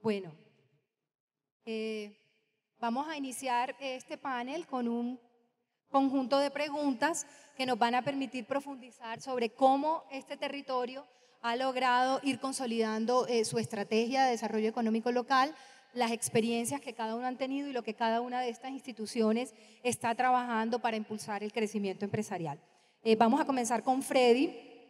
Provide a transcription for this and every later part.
Bueno, vamos a iniciar este panel con un conjunto de preguntas que nos van a permitir profundizar sobre cómo este territorio ha logrado ir consolidando su estrategia de desarrollo económico local, las experiencias que cada uno han tenido y lo que cada una de estas instituciones está trabajando para impulsar el crecimiento empresarial. Vamos a comenzar con Freddy.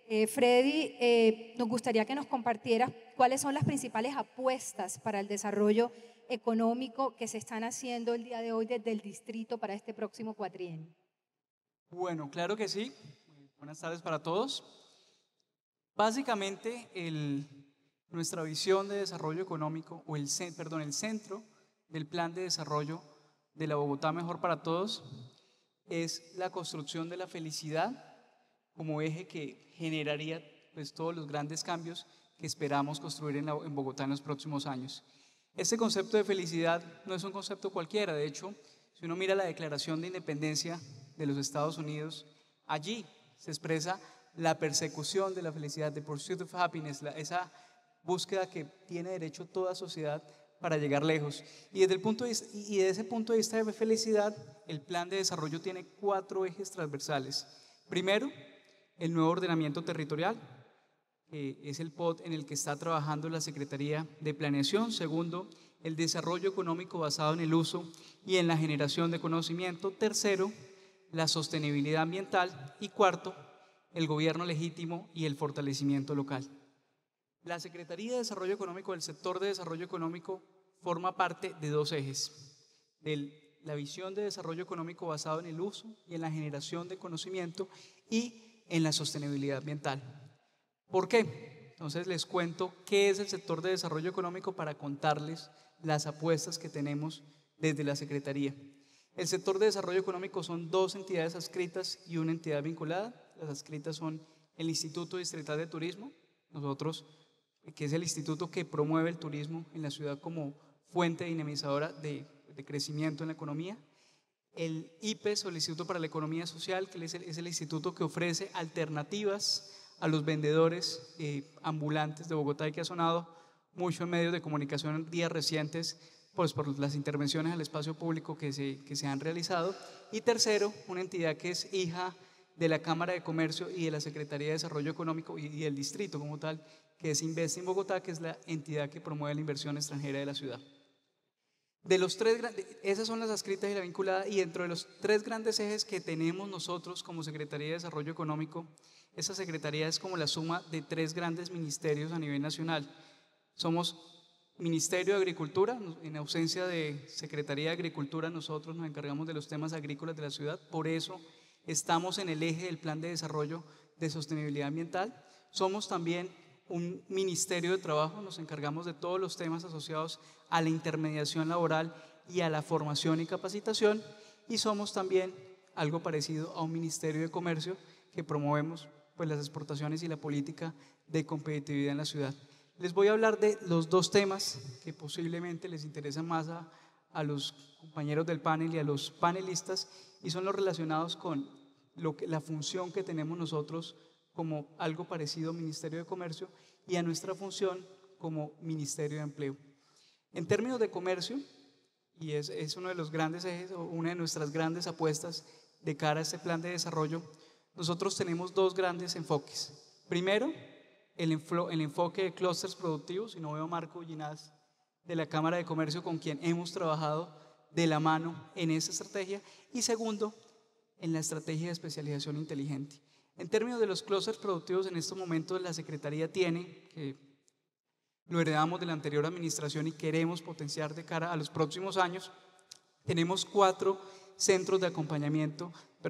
Freddy, nos gustaría que nos compartieras cuáles son las principales apuestas para el desarrollo económico que se están haciendo el día de hoy desde el distrito para este próximo cuatrienio. Bueno, claro que sí. Buenas tardes para todos. Básicamente, nuestra visión de desarrollo económico, o el centro del plan de desarrollo de la Bogotá Mejor para Todos, es la construcción de la felicidad como eje que generaría pues, todos los grandes cambios que esperamos construir en Bogotá en los próximos años. Este concepto de felicidad no es un concepto cualquiera. De hecho, si uno mira la Declaración de Independencia de los Estados Unidos, allí se expresa la persecución de la felicidad, the pursuit of happiness, esa búsqueda que tiene derecho toda sociedad para llegar lejos. Y desde ese punto de vista de felicidad, el plan de desarrollo tiene 4 ejes transversales. Primero, el nuevo ordenamiento territorial, es el POT en el que está trabajando la Secretaría de Planeación. Segundo, el desarrollo económico basado en el uso y en la generación de conocimiento. Tercero, la sostenibilidad ambiental. Y cuarto, el gobierno legítimo y el fortalecimiento local. La Secretaría de Desarrollo Económico del sector de desarrollo económico forma parte de 2 ejes: de la visión de desarrollo económico basado en el uso y en la generación de conocimiento y en la sostenibilidad ambiental. ¿Por qué? Entonces les cuento qué es el sector de desarrollo económico para contarles las apuestas que tenemos desde la Secretaría. El sector de desarrollo económico son 2 entidades adscritas y una entidad vinculada. Las adscritas son el Instituto Distrital de Turismo, que es el instituto que promueve el turismo en la ciudad como fuente dinamizadora de crecimiento en la economía. El IPES, o el Instituto para la Economía Social, que es el instituto que ofrece alternativas a los vendedores ambulantes de Bogotá y que ha sonado mucho en medios de comunicación en días recientes pues, por las intervenciones al espacio público que se han realizado. Y tercero, una entidad que es hija de la Cámara de Comercio y de la Secretaría de Desarrollo Económico y del distrito como tal, que es Invest in Bogotá, que es la entidad que promueve la inversión extranjera de la ciudad. De los 3, esas son las adscritas y la vinculada, y dentro de los 3 grandes ejes que tenemos nosotros como Secretaría de Desarrollo Económico, esa secretaría es como la suma de 3 grandes ministerios a nivel nacional. Somos Ministerio de Agricultura, en ausencia de Secretaría de Agricultura, nosotros nos encargamos de los temas agrícolas de la ciudad, por eso estamos en el eje del Plan de Desarrollo de Sostenibilidad Ambiental. Somos también un Ministerio de Trabajo, nos encargamos de todos los temas asociados a la intermediación laboral y a la formación y capacitación, y somos también algo parecido a un Ministerio de Comercio que promovemos pues, las exportaciones y la política de competitividad en la ciudad. Les voy a hablar de los 2 temas que posiblemente les interesan más a los compañeros del panel y a los panelistas, y son los relacionados con la función que tenemos nosotros como algo parecido al Ministerio de Comercio y a nuestra función como Ministerio de Empleo. En términos de comercio, y es uno de los grandes ejes o una de nuestras grandes apuestas de cara a este plan de desarrollo, nosotros tenemos 2 grandes enfoques. Primero, el enfoque de clústeres productivos, y no veo a Marco Ginás de la Cámara de Comercio con quien hemos trabajado de la mano en esa estrategia, y segundo, en la estrategia de especialización inteligente. En términos de los clústeres productivos, en estos momentos la Secretaría tiene, que lo heredamos de la anterior administración y queremos potenciar de cara a los próximos años, tenemos 5 centros de acompañamiento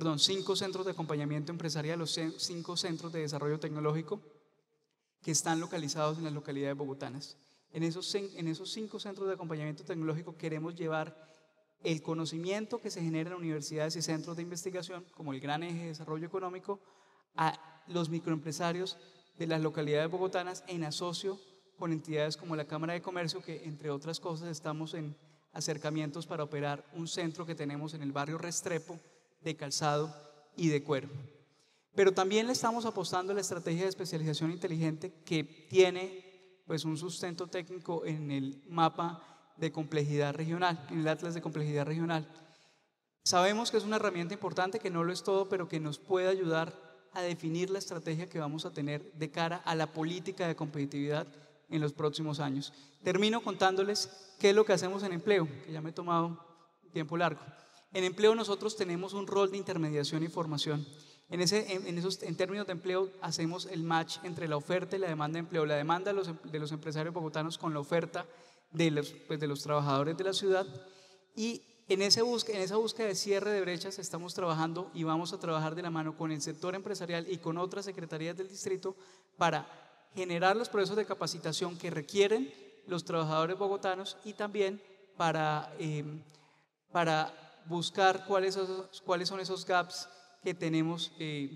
empresarial, los 5 centros de desarrollo tecnológico que están localizados en las localidades bogotanas. En esos 5 centros de acompañamiento tecnológico queremos llevar el conocimiento que se genera en universidades y centros de investigación, como el gran eje de desarrollo económico, a los microempresarios de las localidades bogotanas en asocio con entidades como la Cámara de Comercio, que entre otras cosas estamos en acercamientos para operar un centro que tenemos en el barrio Restrepo de calzado y de cuero. Pero también le estamos apostando a la estrategia de especialización inteligente, que tiene pues un sustento técnico en el mapa de complejidad regional, en el Atlas de Complejidad Regional. Sabemos que es una herramienta importante, que no lo es todo, pero que nos puede ayudar a definir la estrategia que vamos a tener de cara a la política de competitividad en los próximos años. Termino contándoles qué es lo que hacemos en empleo, que ya me he tomado un tiempo largo. En empleo nosotros tenemos un rol de intermediación y formación. En términos de empleo hacemos el match entre la oferta y la demanda de empleo, la demanda de los empresarios bogotanos con la oferta de los trabajadores de la ciudad, y en esa búsqueda de cierre de brechas estamos trabajando y vamos a trabajar de la mano con el sector empresarial y con otras secretarías del distrito para generar los procesos de capacitación que requieren los trabajadores bogotanos y también para buscar cuáles son esos gaps que tenemos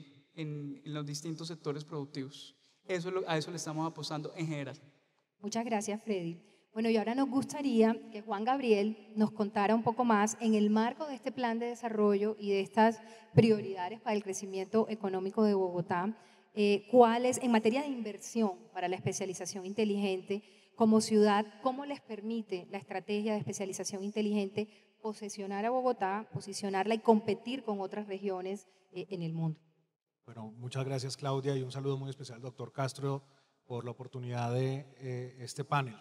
en los distintos sectores productivos. A eso le estamos apostando en general. Muchas gracias, Freddy. Bueno, y ahora nos gustaría que Juan Gabriel nos contara un poco más en el marco de este plan de desarrollo y de estas prioridades para el crecimiento económico de Bogotá, cuáles, en materia de inversión para la especialización inteligente, como ciudad, cómo les permite la estrategia de especialización inteligente posicionar a Bogotá, posicionarla y competir con otras regiones en el mundo. Bueno, muchas gracias, Claudia, y un saludo muy especial al doctor Castro por la oportunidad de este panel.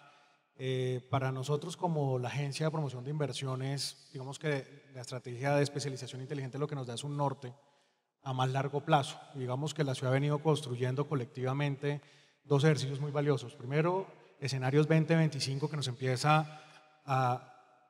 Para nosotros, como la Agencia de Promoción de Inversiones, digamos que la estrategia de especialización inteligente lo que nos da es un norte a más largo plazo. Digamos que la ciudad ha venido construyendo colectivamente dos ejercicios muy valiosos. Primero, escenarios 2025, que nos empieza a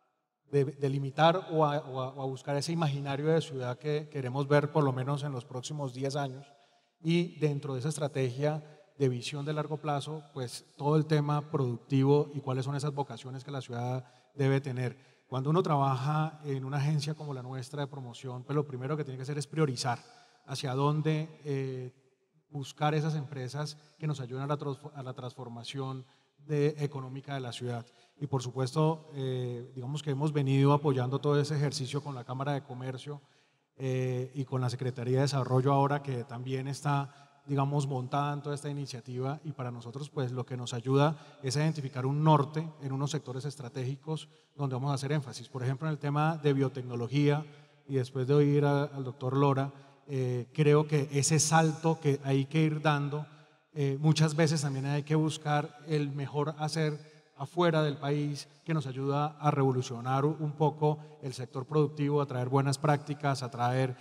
delimitar o a buscar ese imaginario de ciudad que queremos ver por lo menos en los próximos 10 años, y dentro de esa estrategia de visión de largo plazo, pues todo el tema productivo y cuáles son esas vocaciones que la ciudad debe tener. Cuando uno trabaja en una agencia como la nuestra de promoción, pues lo primero que tiene que hacer es priorizar hacia dónde buscar esas empresas que nos ayuden a la transformación económica de la ciudad. Y por supuesto, digamos que hemos venido apoyando todo ese ejercicio con la Cámara de Comercio y con la Secretaría de Desarrollo ahora, que también está, digamos, montada en toda esta iniciativa, y para nosotros pues lo que nos ayuda es a identificar un norte en unos sectores estratégicos donde vamos a hacer énfasis. Por ejemplo, en el tema de biotecnología, y después de oír al doctor Lora, creo que ese salto que hay que ir dando, muchas veces también hay que buscar el mejor hacer afuera del país, que nos ayuda a revolucionar un poco el sector productivo, a traer buenas prácticas, a traer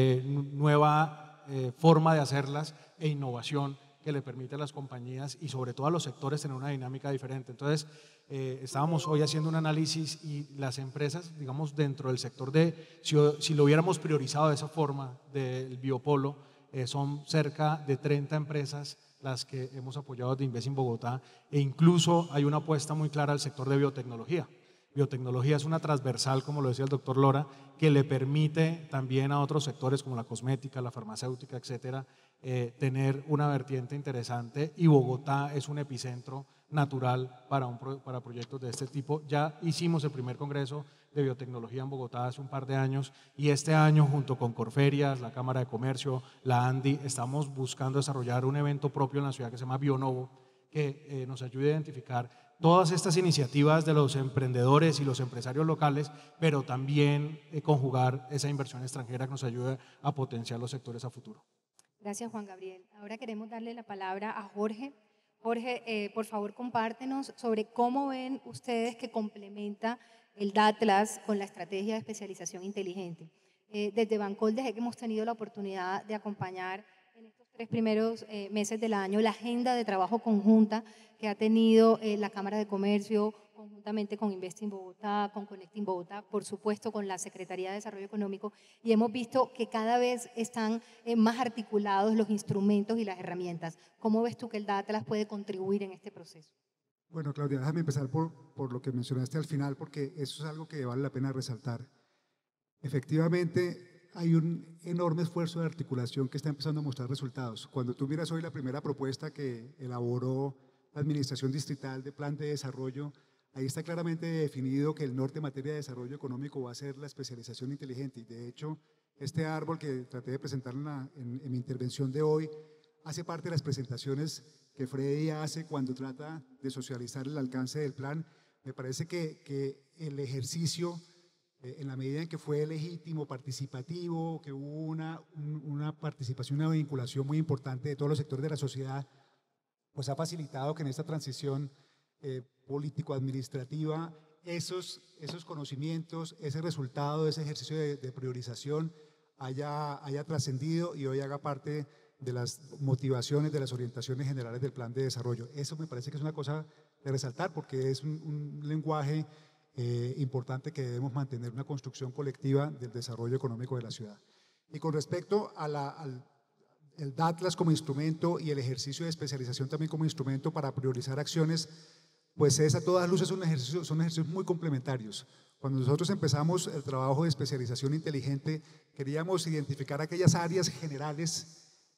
nueva forma de hacerlas e innovación que le permite a las compañías y sobre todo a los sectores tener una dinámica diferente. Entonces, estábamos hoy haciendo un análisis y las empresas, digamos, dentro del sector si lo hubiéramos priorizado de esa forma del biopolo, son cerca de 30 empresas las que hemos apoyado de Inves in Bogotá, e incluso hay una apuesta muy clara al sector de biotecnología. Biotecnología es una transversal, como lo decía el doctor Lora, que le permite también a otros sectores como la cosmética, la farmacéutica, etcétera, tener una vertiente interesante, y Bogotá es un epicentro natural para proyectos de este tipo. Ya hicimos el primer congreso de biotecnología en Bogotá hace un par de años, y este año junto con Corferias, la Cámara de Comercio, la ANDI, estamos buscando desarrollar un evento propio en la ciudad que se llama Bionovo, que nos ayude a identificar todas estas iniciativas de los emprendedores y los empresarios locales, pero también conjugar esa inversión extranjera que nos ayude a potenciar los sectores a futuro. Gracias, Juan Gabriel. Ahora queremos darle la palabra a Jorge. Jorge, por favor, compártenos sobre cómo ven ustedes que complementa el DATLAS con la estrategia de especialización inteligente. Desde Bancoldes hemos tenido la oportunidad de acompañar en estos 3 primeros meses del año la agenda de trabajo conjunta que ha tenido la Cámara de Comercio, conjuntamente con Invest in Bogotá, con Connecting Bogotá, por supuesto con la Secretaría de Desarrollo Económico, y hemos visto que cada vez están más articulados los instrumentos y las herramientas. ¿Cómo ves tú que el DATLAS puede contribuir en este proceso? Bueno, Claudia, déjame empezar por lo que mencionaste al final, porque eso es algo que vale la pena resaltar. Efectivamente, hay un enorme esfuerzo de articulación que está empezando a mostrar resultados. Cuando tú miras hoy la primera propuesta que elaboró la Administración Distrital de Plan de Desarrollo, ahí está claramente definido que el norte en materia de desarrollo económico va a ser la especialización inteligente. Y de hecho, este árbol que traté de presentar en mi intervención de hoy hace parte de las presentaciones que Freddy hace cuando trata de socializar el alcance del plan. Me parece que el ejercicio, en la medida en que fue legítimo, participativo, que hubo una participación, una vinculación muy importante de todos los sectores de la sociedad, pues ha facilitado que en esta transición político-administrativa esos conocimientos, ese resultado, ese ejercicio de priorización haya trascendido y hoy haga parte de las motivaciones, de las orientaciones generales del plan de desarrollo. Eso me parece que es una cosa de resaltar porque es un lenguaje importante que debemos mantener, una construcción colectiva del desarrollo económico de la ciudad. Y con respecto al DATLAS como instrumento y el ejercicio de especialización también como instrumento para priorizar acciones, pues es a todas luces son ejercicios muy complementarios. Cuando nosotros empezamos el trabajo de especialización inteligente, queríamos identificar aquellas áreas generales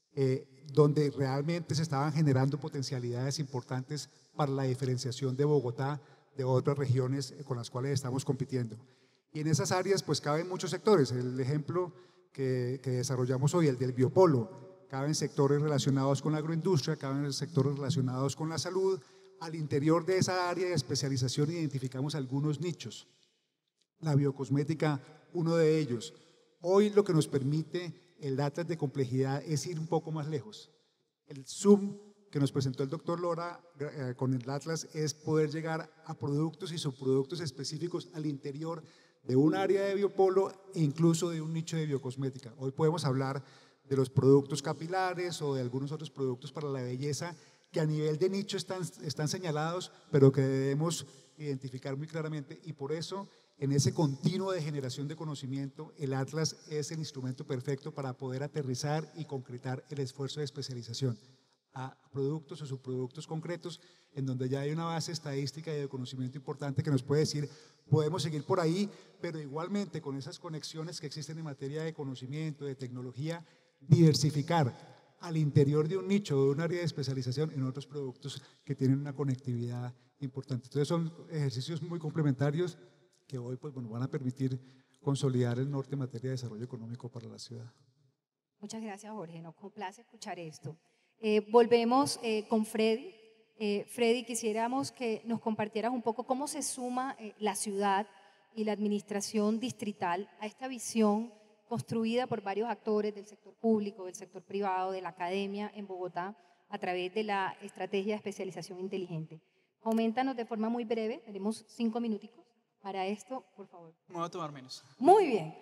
donde realmente se estaban generando potencialidades importantes para la diferenciación de Bogotá de otras regiones con las cuales estamos compitiendo. Y en esas áreas pues caben muchos sectores. El ejemplo que desarrollamos hoy, el del biopolo, caben sectores relacionados con la agroindustria, caben sectores relacionados con la salud. Al interior de esa área de especialización identificamos algunos nichos. La biocosmética, uno de ellos. Hoy lo que nos permite el Atlas de complejidad es ir un poco más lejos. El zoom que nos presentó el doctor Lora con el Atlas es poder llegar a productos y subproductos específicos al interior de un área de biopolo e incluso de un nicho de biocosmética. Hoy podemos hablar de los productos capilares o de algunos otros productos para la belleza que a nivel de nicho están señalados, pero que debemos identificar muy claramente, y por eso en ese continuo de generación de conocimiento el Atlas es el instrumento perfecto para poder aterrizar y concretar el esfuerzo de especialización a productos o subproductos concretos en donde ya hay una base estadística y de conocimiento importante que nos puede decir podemos seguir por ahí, pero igualmente con esas conexiones que existen en materia de conocimiento, de tecnología, diversificar al interior de un nicho, de un área de especialización en otros productos que tienen una conectividad importante. Entonces son ejercicios muy complementarios que hoy pues, bueno, van a permitir consolidar el norte en materia de desarrollo económico para la ciudad. Muchas gracias, Jorge. Nos complace escuchar esto. Volvemos con Freddy. Freddy, quisiéramos que nos compartieras un poco cómo se suma la ciudad y la administración distrital a esta visión construida por varios actores del sector público, del sector privado, de la academia en Bogotá a través de la estrategia de especialización inteligente. Coméntanos de forma muy breve, tenemos 5 minuticos para esto, por favor. Me voy a tomar menos. Muy bien.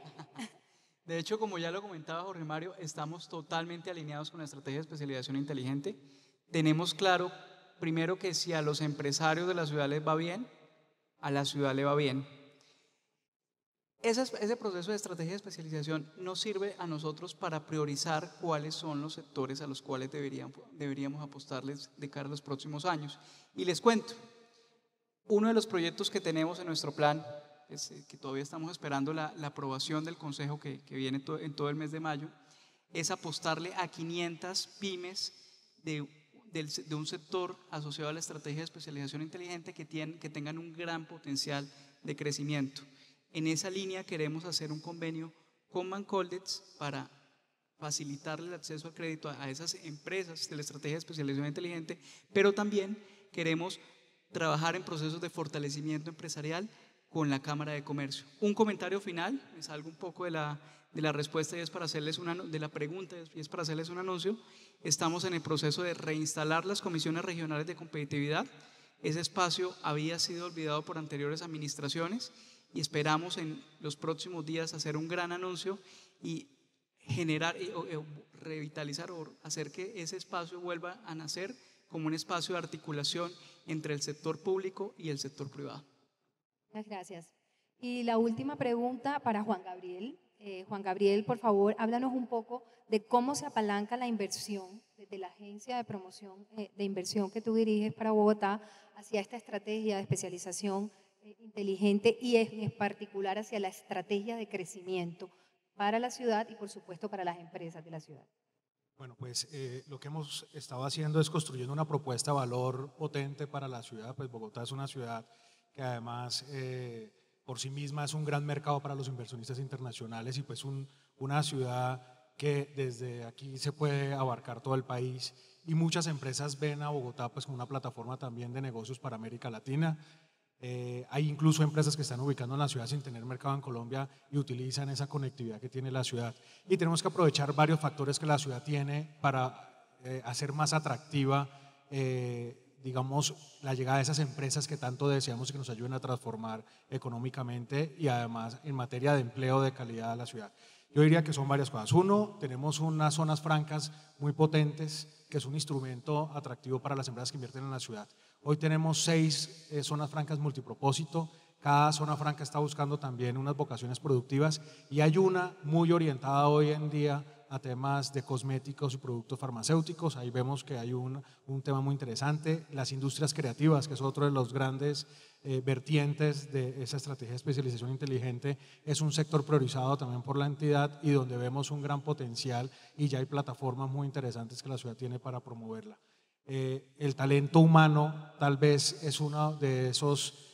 De hecho, como ya lo comentaba Jorge Mario, estamos totalmente alineados con la estrategia de especialización inteligente. Tenemos claro, primero, que si a los empresarios de la ciudad les va bien, a la ciudad le va bien. Ese proceso de estrategia de especialización nos sirve a nosotros para priorizar cuáles son los sectores a los cuales deberíamos apostarles de cara a los próximos años. Y les cuento, uno de los proyectos que tenemos en nuestro plan, que todavía estamos esperando la aprobación del Consejo que viene en todo el mes de mayo, es apostarle a 500 pymes de un sector asociado a la estrategia de especialización inteligente que tengan un gran potencial de crecimiento. En esa línea queremos hacer un convenio con Bancoldex para facilitarle el acceso al crédito a esas empresas de la estrategia de especialización inteligente, pero también queremos trabajar en procesos de fortalecimiento empresarial con la Cámara de Comercio. Un comentario final, me salgo un poco de la respuesta y es para hacerles de la pregunta y es para hacerles un anuncio. Estamos en el proceso de reinstalar las comisiones regionales de competitividad. Ese espacio había sido olvidado por anteriores administraciones y esperamos en los próximos días hacer un gran anuncio y generar, revitalizar o hacer que ese espacio vuelva a nacer como un espacio de articulación entre el sector público y el sector privado. Muchas gracias. Y la última pregunta para Juan Gabriel. Juan Gabriel, por favor, háblanos un poco de cómo se apalanca la inversión desde la agencia de promoción de inversión que tú diriges para Bogotá hacia esta estrategia de especialización inteligente y en particular hacia la estrategia de crecimiento para la ciudad y por supuesto para las empresas de la ciudad. Bueno, pues lo que hemos estado haciendo es construyendo una propuesta de valor potente para la ciudad. Pues Bogotá es una ciudad que además por sí misma es un gran mercado para los inversionistas internacionales y pues una ciudad que desde aquí se puede abarcar todo el país y muchas empresas ven a Bogotá pues como una plataforma también de negocios para América Latina. Hay incluso empresas que están ubicando en la ciudad sin tener mercado en Colombia y utilizan esa conectividad que tiene la ciudad. Y tenemos que aprovechar varios factores que la ciudad tiene para hacer más atractiva digamos, la llegada de esas empresas que tanto deseamos y que nos ayuden a transformar económicamente y además en materia de empleo de calidad a la ciudad. Yo diría que son varias cosas. Uno, tenemos unas zonas francas muy potentes, que es un instrumento atractivo para las empresas que invierten en la ciudad. Hoy tenemos 6 zonas francas multipropósito. Cada zona franca está buscando también unas vocaciones productivas y hay una muy orientada hoy en día a temas de cosméticos y productos farmacéuticos. Ahí vemos que hay un tema muy interesante. Las industrias creativas, que es otro de los grandes vertientes de esa estrategia de especialización inteligente, es un sector priorizado también por la entidad y donde vemos un gran potencial y ya hay plataformas muy interesantes que la ciudad tiene para promoverla. El talento humano tal vez es uno de esos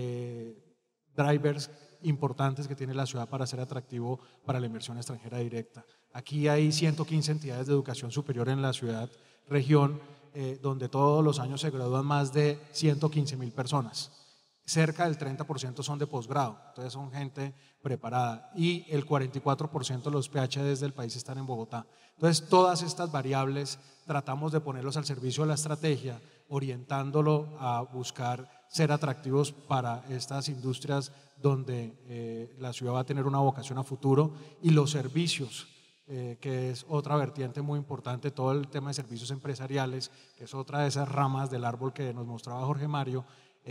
drivers importantes que tiene la ciudad para ser atractivo para la inversión extranjera directa. Aquí hay 115 entidades de educación superior en la ciudad, región, donde todos los años se gradúan más de 115.000 personas. Cerca del 30% son de posgrado, entonces son gente preparada y el 44% de los PhDs del país están en Bogotá. Entonces todas estas variables tratamos de ponerlos al servicio de la estrategia, orientándolo a buscar ser atractivos para estas industrias donde la ciudad va a tener una vocación a futuro y los servicios, que es otra vertiente muy importante, todo el tema de servicios empresariales, que es otra de esas ramas del árbol que nos mostraba Jorge Mario,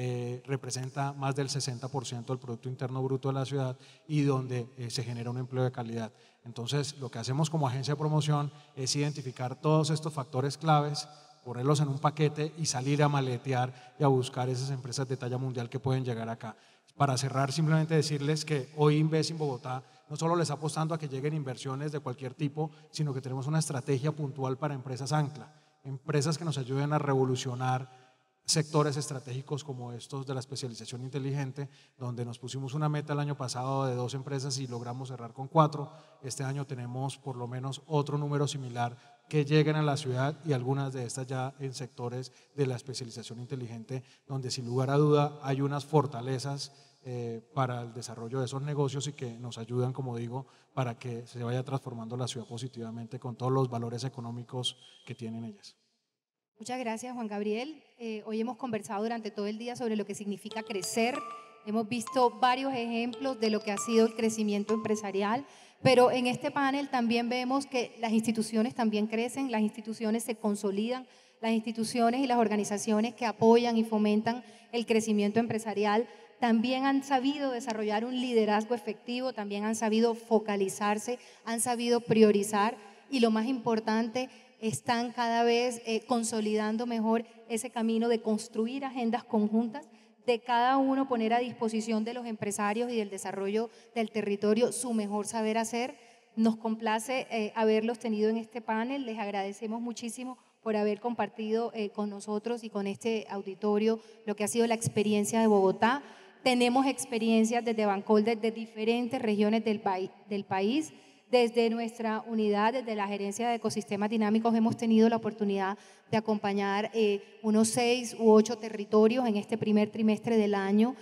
representa más del 60% del Producto Interno Bruto de la ciudad y donde se genera un empleo de calidad. Entonces, lo que hacemos como agencia de promoción es identificar todos estos factores claves, ponerlos en un paquete y salir a maletear y a buscar esas empresas de talla mundial que pueden llegar acá. Para cerrar, simplemente decirles que hoy Inves en Bogotá no solo les está apostando a que lleguen inversiones de cualquier tipo, sino que tenemos una estrategia puntual para empresas ancla, empresas que nos ayuden a revolucionar sectores estratégicos como estos de la especialización inteligente, donde nos pusimos una meta el año pasado de 2 empresas y logramos cerrar con 4. Este año tenemos por lo menos otro número similar que lleguen a la ciudad y algunas de estas ya en sectores de la especialización inteligente, donde sin lugar a duda hay unas fortalezas para el desarrollo de esos negocios y que nos ayudan, como digo, para que se vaya transformando la ciudad positivamente con todos los valores económicos que tienen ellas. Muchas gracias, Juan Gabriel. Hoy hemos conversado durante todo el día sobre lo que significa crecer. Hemos visto varios ejemplos de lo que ha sido el crecimiento empresarial, pero en este panel también vemos que las instituciones también crecen, las instituciones se consolidan, las instituciones y las organizaciones que apoyan y fomentan el crecimiento empresarial también han sabido desarrollar un liderazgo efectivo, también han sabido focalizarse, han sabido priorizar y lo más importante, están cada vez consolidando mejor ese camino de construir agendas conjuntas, de cada uno poner a disposición de los empresarios y del desarrollo del territorio su mejor saber hacer. Nos complace haberlos tenido en este panel, les agradecemos muchísimo por haber compartido con nosotros y con este auditorio lo que ha sido la experiencia de Bogotá. Tenemos experiencias desde Bancolder de diferentes regiones del país. Desde nuestra unidad, desde la Gerencia de Ecosistemas Dinámicos, hemos tenido la oportunidad de acompañar unos 6 u 8 territorios en este primer trimestre del año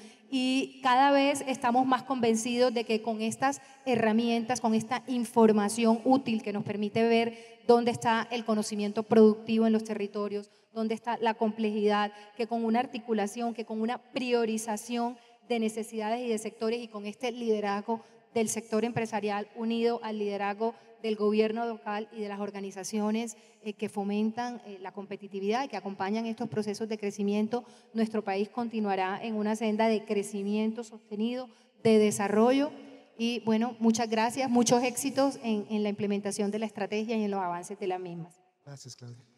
y cada vez estamos más convencidos de que con estas herramientas, con esta información útil que nos permite ver dónde está el conocimiento productivo en los territorios, dónde está la complejidad, que con una articulación, que con una priorización de necesidades y de sectores y con este liderazgo del sector empresarial unido al liderazgo del gobierno local y de las organizaciones que fomentan la competitividad y que acompañan estos procesos de crecimiento, nuestro país continuará en una senda de crecimiento sostenido, de desarrollo y bueno, muchas gracias, muchos éxitos en la implementación de la estrategia y en los avances de las mismas. Gracias, Claudia.